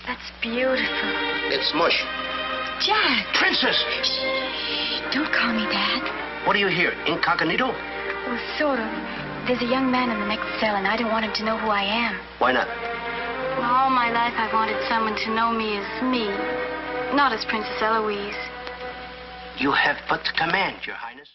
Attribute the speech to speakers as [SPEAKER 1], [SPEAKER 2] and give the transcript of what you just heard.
[SPEAKER 1] That's beautiful.
[SPEAKER 2] It's mush.
[SPEAKER 1] Jack.
[SPEAKER 2] Princess!
[SPEAKER 1] Shh. Don't call me that.
[SPEAKER 2] What are you here, incognito?
[SPEAKER 1] Well, sort of. There's a young man in the next cell, and I don't want him to know who I am.
[SPEAKER 2] Why not?
[SPEAKER 1] Well, all my life I've wanted someone to know me as me, not as Princess Eloise.
[SPEAKER 2] You have but to command, Your Highness.